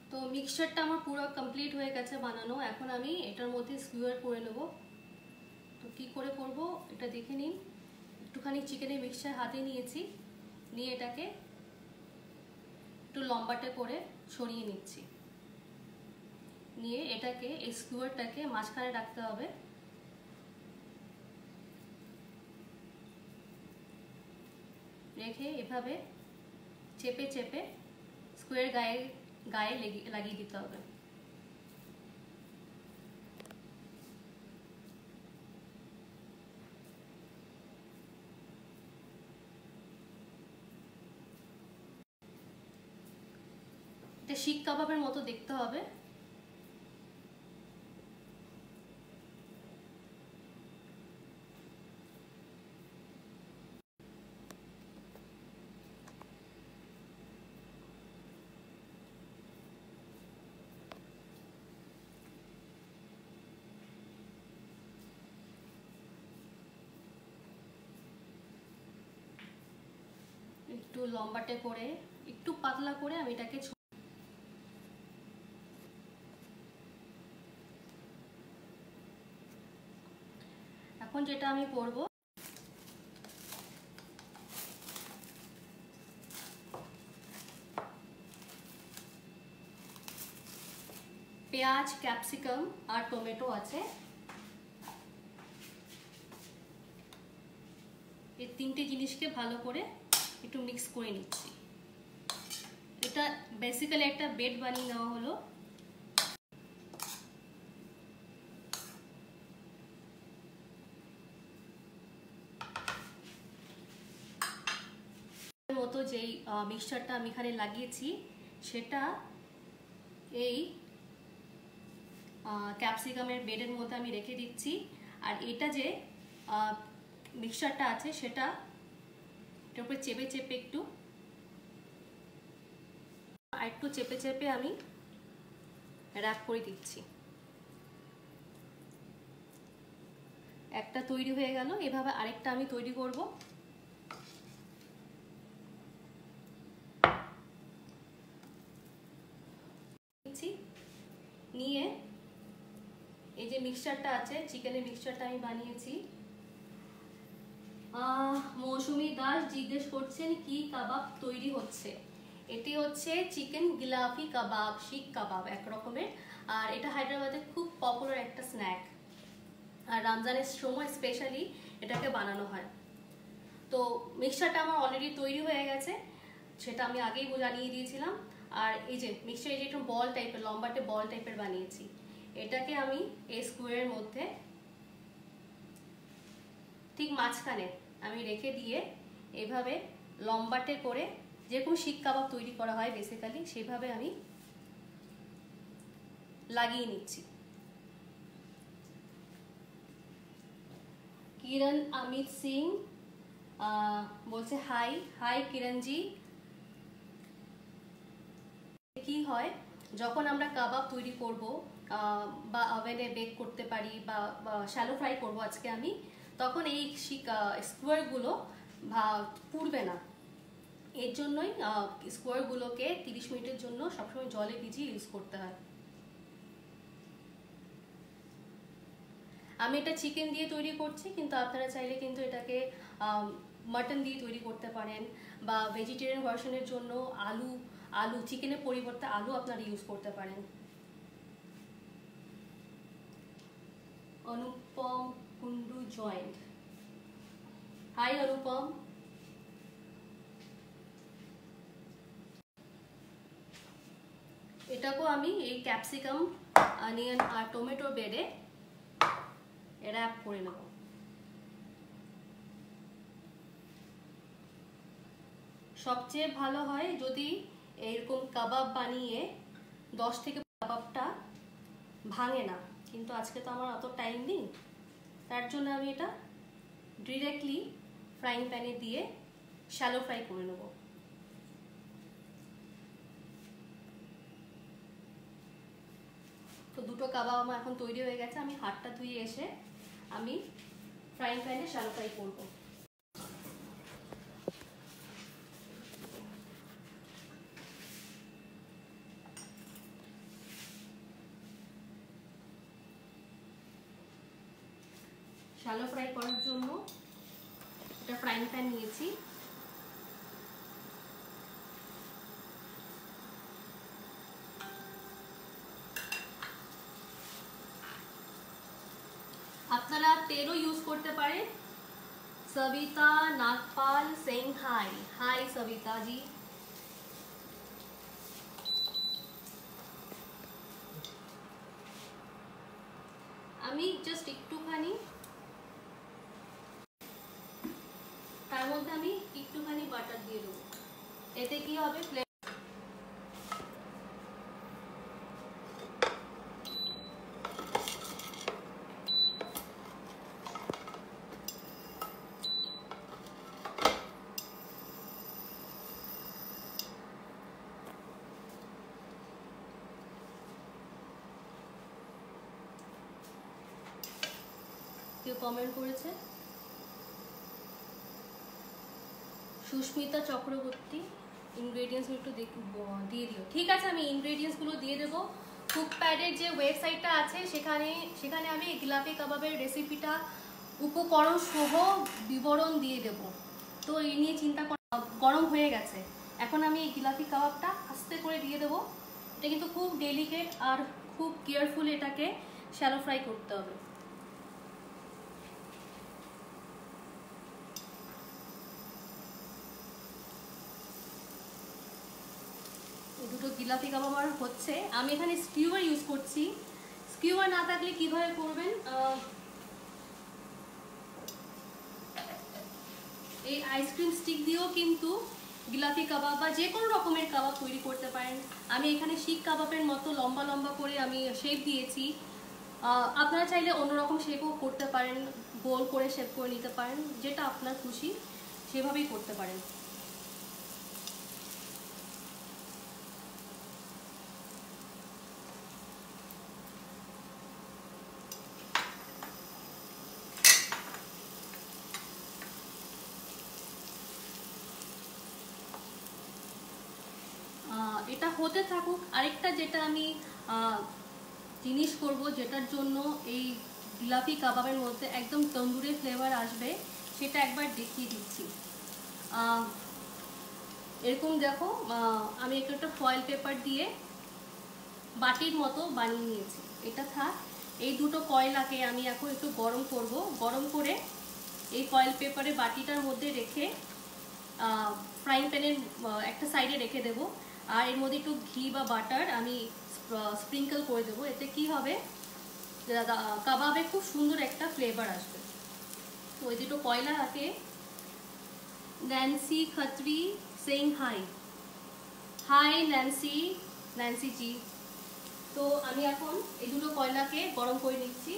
তো মিক্সচারটা আমার পুরো কমপ্লিট হয়ে গেছে বানানো। এখন আমি এটার মধ্যে স্কিউয়ার করে নেব। তো কি করে করব এটা দেখে নিন। একটুখানি চিকেনের মিক্সচার হাতে নিয়েছি, নিয়ে এটাকে একটু লম্বাটে করে ছড়িয়ে নিচ্ছি। নিয়ে এটাকে এই স্কিউয়ারটাকে মাঝখানে রাখতে হবে। রেখে এভাবে চেপে চেপে স্কোয়ার গায়ে লাগিয়ে দিতে হবে। এটা শিক কাবাবের মতো দেখতে হবে। একটু লম্বাটে করে একটু পাতলা করে আমি এটাকে এখন যেটা আমি করব, পেঁয়াজ, ক্যাপসিকাম আর টমেটো আছে, এই তিনটে জিনিসকে ভালো করে একটু মিক্স করে নিচ্ছি। এটা বেসিক্যালি একটা বেড বানিয়ে নেওয়া হলো। মতো যেই মিক্সচারটা আমি এখানে লাগিয়েছি সেটা এই ক্যাপসিকামের বেডের মধ্যে আমি রেখে দিচ্ছি। আর এটা যে মিক্সচারটা আছে সেটা এটার উপরে চেপে চেপে একটু চেপে চেপে আমি র্যাপ করে দিচ্ছি। একটা তৈরি হয়ে গেল, এভাবে আরেকটা আমি তৈরি করব। নিয়ে এই যে মিক্সচারটা আছে, চিকেনের মিক্সচারটা আমি বানিয়েছি। মৌসুমী দাস জিজ্ঞেস করছেন কি কাবাব তৈরি হচ্ছে। এটি হচ্ছে চিকেন গিলাফি কাবাব, শিক কাবাব এক রকমের। আর এটা হায়দ্রাবাদে খুব পপুলার একটা স্ন্যাক, আর রমজানের সময় স্পেশালি এটাকে বানানো হয়। তো মিক্সচারটা আমার অলরেডি তৈরি হয়ে গেছে, সেটা আমি আগেই জানিয়ে দিয়েছিলাম। আর এই যে মিক্সচার, এই যে একটু বল টাইপের, লম্বাটে বল টাইপের বানিয়েছি, এটাকে আমি এই স্কোয়ারের মধ্যে ঠিক মাঝখানে আমি রেখে দিয়ে এভাবে লম্বাটে করে, যেরকম শিক কাবাব তৈরি করা হয় বেসিক্যালি সেভাবে আমি লাগিয়ে নিচ্ছি। কিরণ অমিত সিং বলছে হাই হাই কিরণজি। কি হয় যখন আমরা কাবাব তৈরি করব বা ওভেনে বেক করতে পারি বা শ্যালো ফ্রাই করব আজকে আমি, তখন এই স্কোয়ারগুলো পুড়বে না। এর জন্যই স্কোয়ারগুলোকে 30 মিনিটের জন্য সবসময় জলে ভিজিয়ে ইউজ করতে হয়। আমি এটা চিকেন দিয়ে তৈরি করছি, কিন্তু আপনারা চাইলে কিন্তু এটাকে মাটন দিয়ে তৈরি করতে পারেন, বা ভেজিটেরিয়ান ভার্সনের জন্য আলু চিকেনের পরিবর্তে আলু আপনারা ইউজ করতে পারেন। Anupam Kundu joined, hi Anupam. এটাকেও আমি এই ক্যাপসিকাম, অনিয়ন আর টমেটো বেডে র্যাপ করে নেব। সবচেয়ে ভালো হয় যদি এরকম কাবাব বানিয়ে 10 থেকে কাবাবটা ভাঙে না, কিন্তু আজকে তো আমার অত টাইম নেই, তার জন্য আমি এটা ডিরেক্টলি ফ্রাইং প্যানে দিয়ে শ্যালো ফ্রাই করে নেব। তো দুটো কাবাব আমার এখন তৈরি হয়ে গেছে। আমি হাতটা ধুয়ে এসে আমি ফ্রাইং প্যানে শ্যালো ফ্রাই করব। শ্যালো ফ্রাই করার জন্য একটা ফ্রাইং প্যান নিয়েছি। আপনারা তেলও ইউজ করতে পারেন। Savita Nagpal saying hi. Hi Savita ji. আমি জাস্ট একটুখানি তার মধ্যে আমি একটুখানি বাটার দিয়ে দেবো। এতে কি হবে, কেউ কমেন্ট করেছে সুস্মিতা চক্রবর্তী, ইনগ্রেডিয়েন্টস একটু দিয়ে দিও। ঠিক আছে, আমি ইনগ্রেডিয়েন্টসগুলো দিয়ে দেবো। কুকপ্যাডের যে ওয়েবসাইটটা আছে সেখানে আমি গিলাফি কাবাবের রেসিপিটা উপকরণ সহ বিবরণ দিয়ে দেব। তো এই নিয়ে চিন্তা গরম হয়ে গেছে। এখন আমি এই গিলাফি কাবাবটা আস্তে করে দিয়ে দেবো। এটা কিন্তু খুব ডেলিকেট আর খুব কেয়ারফুল এটাকে শ্যালো ফ্রাই করতে হবে। দুটো গিলাফি কাবাব আমার হচ্ছে। আমি এখানে স্কিউয়ার ইউজ করছি। স্কিউয়ার না থাকলে কিভাবে করবেন, এই আইসক্রিম স্টিক দিয়েও কিন্তু গিলাফি কাবাব বা যে কোনো রকমের কাবাব তৈরি করতে পারেন। আমি এখানে শিক কাবাবের মতো লম্বা লম্বা করে আমি শেপ দিয়েছি। আপনারা চাইলে অন্যরকম শেপও করতে পারেন, গোল করে শেপ করে নিতে পারেন, যেটা আপনার খুশি সেভাবেই করতে পারেন। এটা হতে থাকুক। আরেকটা যেটা আমি জিনিস করব, যেটার জন্য এই গিলাফি কাবাবের মধ্যে একদম তন্দুরি ফ্লেভার আসবে, সেটা একবার দেখিয়ে দিচ্ছি। এরকম দেখো, আমি একটা ফয়েল পেপার দিয়ে বাটির মতো বানিয়ে নিয়েছি। এটা থাক। এই দুটো কয়লাকে আমি এখন একটু গরম করব। গরম করে এই ফয়েল পেপারে বাটিটার মধ্যে রেখে ফ্রাইং প্যানের একটা সাইডে রেখে দেবো। আর এর মধ্যে একটু ঘি বা বাটার আমি স্প্রিঙ্কল করে দেবো। এতে কি হবে, কাবাবে খুব সুন্দর একটা ফ্লেভার আসবে। তো ওই দুটো কয়লা হাতে Nancy Khatri saying hi. Hi Nancy ji. তো আমি এখন এই দুটো কয়লাকে গরম করে নিচ্ছি।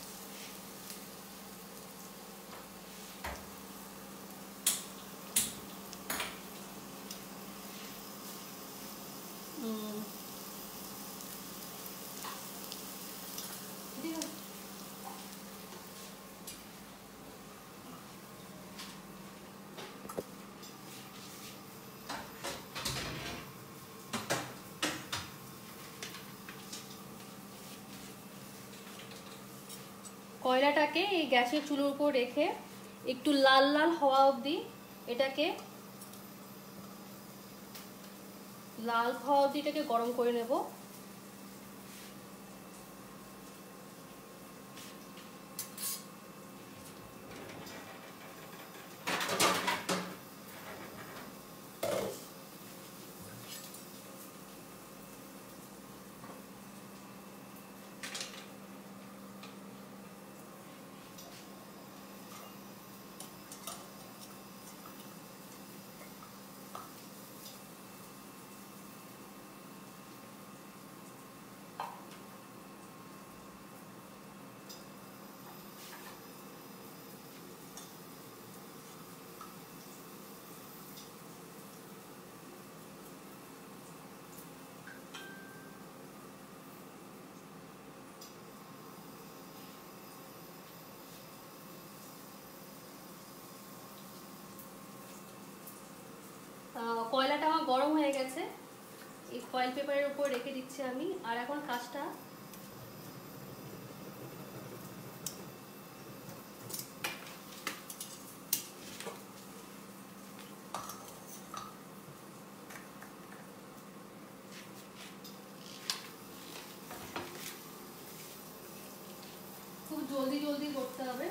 কয়লাটাকে এই গ্যাসের চুলোর উপর রেখে একটু লাল লাল হওয়া অবধি এটাকে গরম করে নেব। কয়লাটা আমার গরম হয়ে গেছে। এই ফয়েল পেপারের উপর রেখে দিচ্ছি আমি। আর এখন কাজটা জলদি জলদি করতে হবে।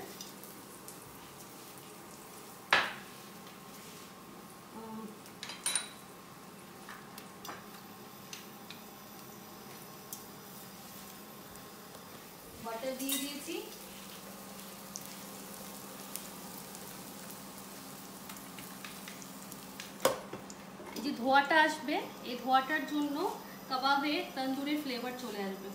বাটার দিয়ে দিয়েছি। এই যে ধোয়াটা আসবে, এই ধোয়াটার জন্য কাবাবে তন্দুরের ফ্লেভার চলে আসবে।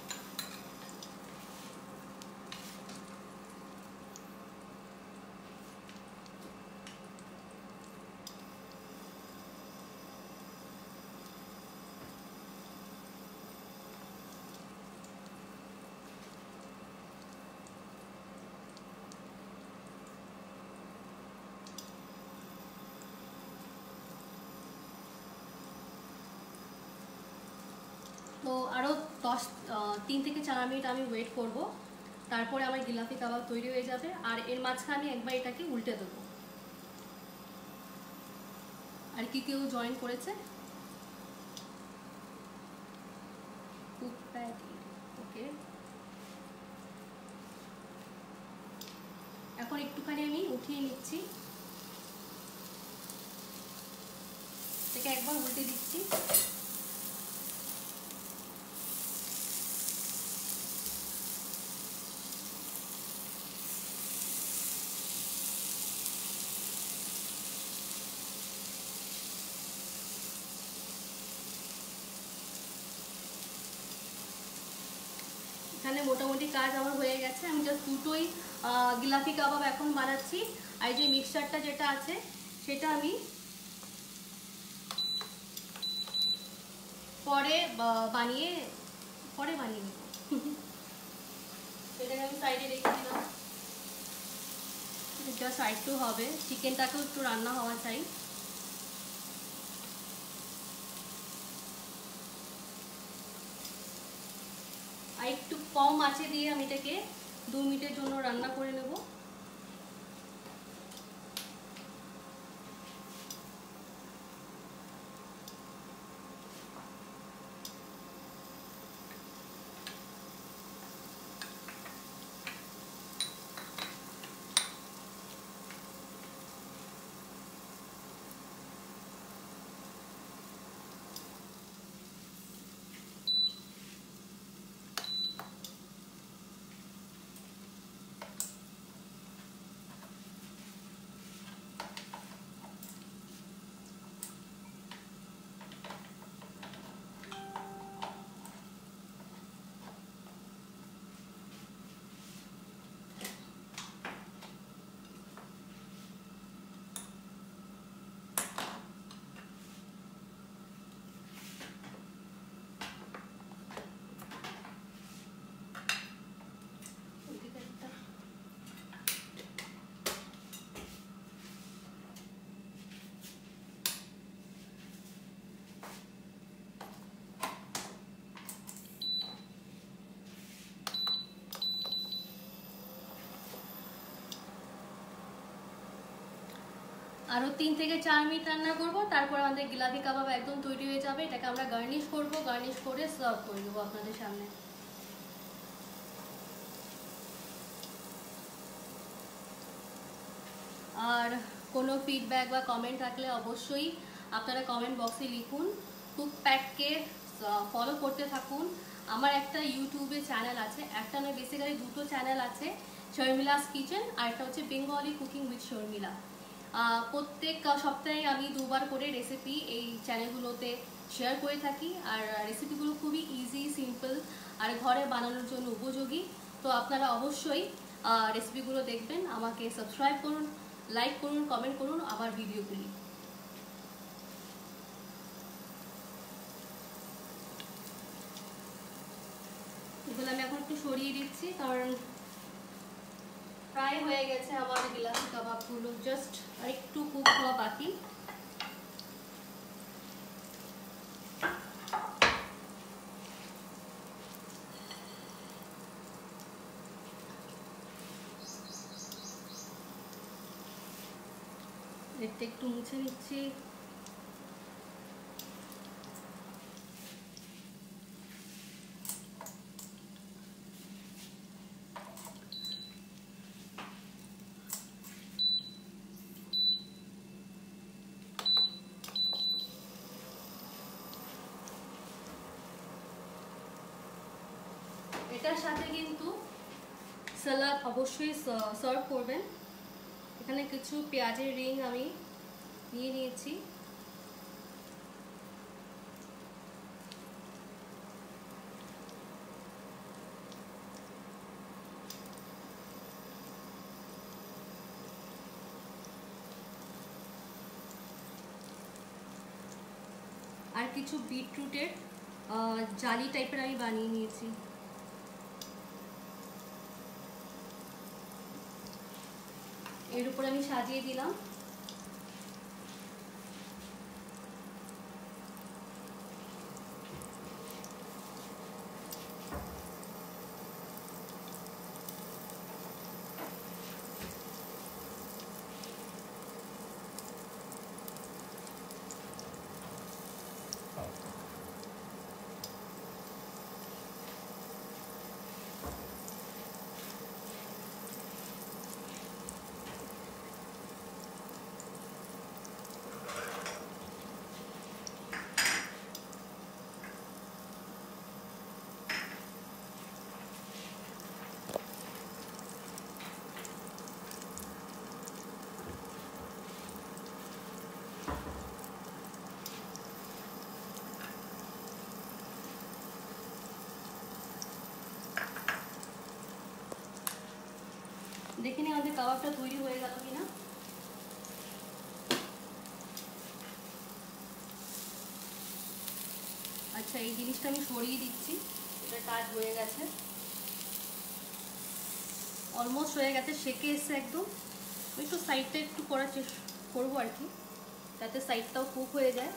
তো আরও 3 থেকে 4 মিনিট আমি ওয়েট করব, তারপরে আমার জিলাপি কাবাব তৈরি হয়ে যাবে। আর এর মাঝখানে একবার এটাকে উল্টে দেবো। আর কি কেউ জয়েন করেছে? কুকপ্যাড, ওকে। এখন একটুখানি আমি উঠিয়ে নিচ্ছি, এটাকে একবার উল্টে দিচ্ছি। এখানে মোটামুটি কাজ আমার হয়ে গেছে। আমি জাস্ট দুটোই জিলাপি কাবাব এখন বানাচ্ছি। আর যে মিক্সচারটা যেটা আছে সেটা আমি পরে বানিয়ে নেব। এটাকে আমি সাইডে রেখে দিলাম। এটা সাইড টু হবে, চিকেনটাকেও একটু রান্না হওয়া চাই। আর একটু কম আঁচে দিয়ে আমি এটাকে 2 মিনিটের জন্য রান্না করে নেব। আরও 3 থেকে 4 মিনিট রান্না করব, তারপর আমাদের জিলাপি কাবাব একদম তৈরি হয়ে যাবে। এটাকে আমরা গার্নিশ করব, গার্নিশ করে সার্ভ করে দেবো আপনাদের সামনে। আর কোনো ফিডব্যাক বা কমেন্ট থাকলে অবশ্যই আপনারা কমেন্ট বক্সে লিখুন। কুকপ্যাডকে ফলো করতে থাকুন। আমার একটা ইউটিউবে চ্যানেল আছে, একটা নয় বেসিক্যালি দুটো চ্যানেল আছে, শর্মিলাস কিচেন আর একটা হচ্ছে বেঙ্গলি কুকিং উইথ শর্মিলা। প্রত্যেক সপ্তাহে আমি 2 বার করে রেসিপি এই চ্যানেলগুলোতে শেয়ার করে থাকি। আর রেসিপিগুলো খুবই ইজি, সিম্পল আর ঘরে বানানোর জন্য উপযোগী। তো আপনারা অবশ্যই রেসিপিগুলো দেখবেন। আমাকে সাবস্ক্রাইব করুন, লাইক করুন, কমেন্ট করুন আমার ভিডিওগুলি। এগুলো আমি এখন একটু সরিয়ে দিচ্ছি, কারণ প্রায় হয়ে গেছে আমার জিলাপি কাবাবগুলো, জাস্ট আর একটু কুক হওয়া বাকি। এটা একটু মুছে নিচ্ছি। এটার সাথে কিন্তু সালাদ অবশ্যই সার্ভ করবেন। এখানে কিছু পেঁয়াজের রিং আমি নিয়ে নিয়েছি। আর কিছু বিটরুটের জালি টাইপের আমি বানিয়ে নিয়েছি। এর উপর আমি সাজিয়ে দিলাম। দেখে নিই আমাদের কাবাবটা তৈরি হয়ে গেল কিনা। আচ্ছা, এই জিনিসটা আমি সরিয়ে দিচ্ছি, এটা কাজ হয়ে গেছে, অলমোস্ট হয়ে গেছে, সেকে এসছে একদম। একটু সাইডটা একটু করার চেষ্টা করবো আর কি, যাতে সাইডটাও কুক হয়ে যায়।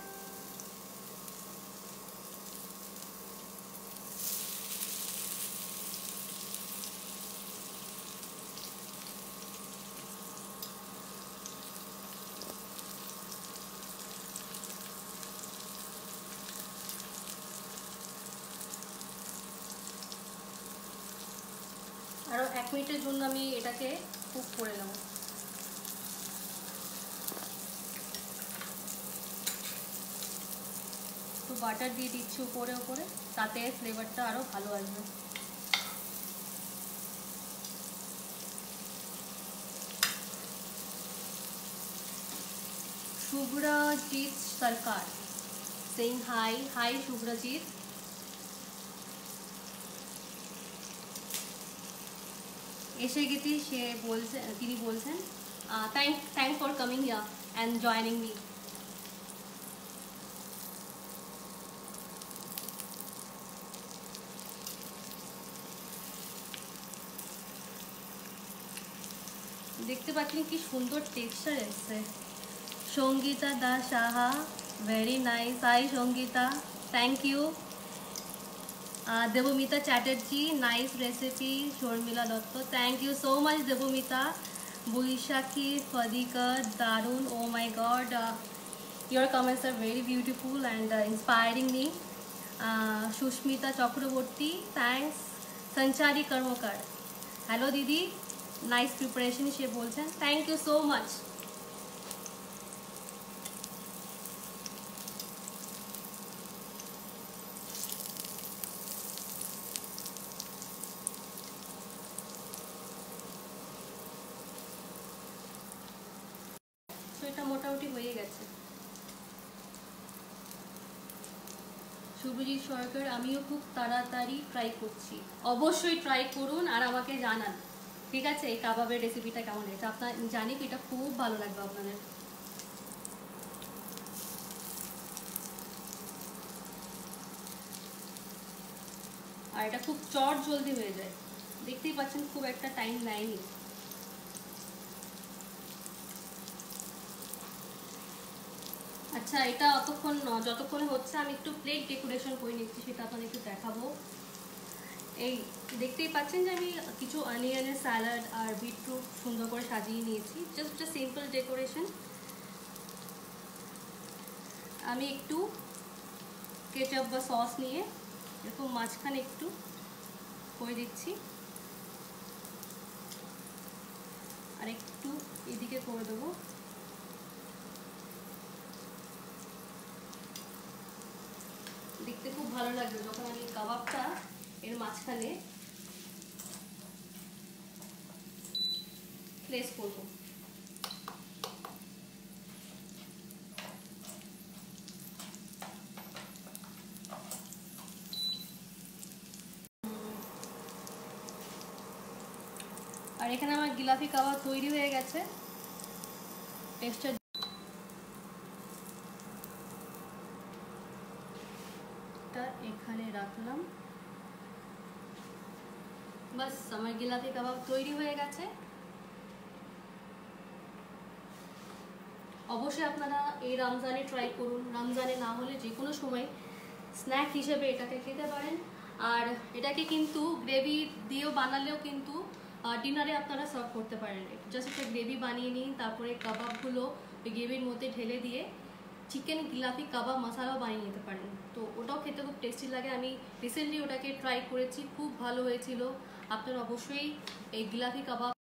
আরও 1 মিনিটের জন্য আমি এটাকে কুক করে নেব। একটু বাটার দিয়ে দিচ্ছি উপরে উপরে, তাতে ফ্লেভারটা আরও ভালো আসবে। Subhrajit Sarkar saying hi. Hi Subhrajit. এসে গেছি, সে বলছে, তিনি বলছেন thank for coming here and joining me. দেখতে পাচ্ছেন কি সুন্দর টেক্সচার এসছে। Sangeeta Das Saha, very nice. Hi Sangeeta, thank you. Debmita Chatterjee, nice recipe. Sharmila Dutta, thank you so much Debmita. Baishakhi Fadikar, দারুন, oh my god, your comments are very beautiful and inspiring me. Susmita Chakraborty, thanks. Sanchari Karmakar, hello দিদি, nice preparation সে বলছেন, thank you so much. এটা মোটামুটি হয়ে গেছে। শুভজিৎ সরকার, আমিও খুব তাড়াতাড়ি ট্রাই করছি। অবশ্যই ট্রাই করুন আর আমাকে জানান, ঠিক আছে, এই কাবাবের রেসিপিটা কেমন হয়েছে। আপনার জানি কি এটা খুব ভালো লাগবে আপনাদের। আর এটা খুব চট জলদি হয়ে যায়, দেখতেই পাচ্ছেন খুব একটা টাইম নেয়নি। আচ্ছা, এটা যতক্ষণ হচ্ছে আমি একটু প্লেট ডেকোরেশন করে নিচ্ছি, সেটা আপনাদের একটু দেখাবো। এই দেখতেই পাচ্ছেন যে আমি কিছু অনিয়নের স্যালাড আর বিটরুট সুন্দর করে সাজিয়ে নিয়েছি, জাস্ট আ সিম্পল ডেকোরেশন। আমি একটু কেচাপ বা সস নিয়ে এরকম মাঝখানে একটু করে দিচ্ছি, আর একটু এদিকে করে দেবো। দেখতে খুব ভালো লাগবে যখন আমি কাবাবটা এর মাঝখানে প্লেস করব। আর এখানে আমার গিলাফি কাবাব তৈরি হয়ে গেছে। টেক্সচার এখানে রাখলাম। বাস আমার গিলাফি কাবাব তৈরি হয়ে গেছে। অবশ্যই আপনারা এই রমজানে ট্রাই করুন। রমজানে না হলে যে কোনো সময় স্ন্যাক হিসেবে এটাকে খেতে পারেন। আর এটাকে কিন্তু গ্রেভি দিয়েও বানালেও কিন্তু ডিনারে আপনারা সার্ভ করতে পারেন। জাস্ট একটা গ্রেভি বানিয়ে নিন, তারপরে কাবাবগুলো ওই গ্রেভির মধ্যে ঢেলে দিয়ে চিকেন গিলাফি কাবাব মশলাও বানিয়ে নিতে পারেন। তো ওটাও খেতে খুব টেস্টি লাগে। আমি রিসেন্টলি ওটাকে ট্রাই করেছি, খুব ভালো হয়েছিল। আপনারা অবশ্যই এই গিলাফি কাবাব